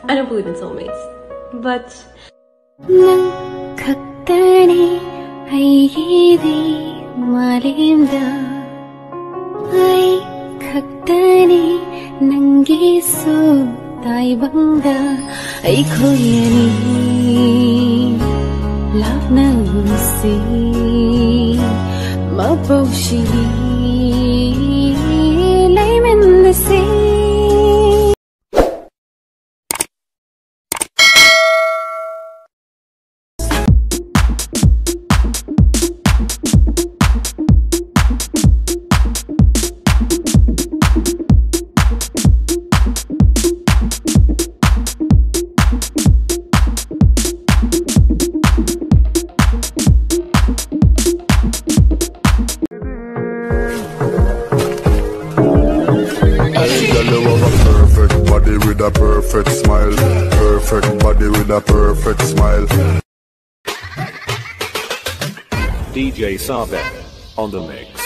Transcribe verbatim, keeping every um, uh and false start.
I don't believe in soulmates, but nang khaktani aigidi malimda ai khaktani nangi su taibangda ai khoyani lavna si mapaushi layman si. A perfect smile, perfect body with a perfect smile. D J Sabek on the mix.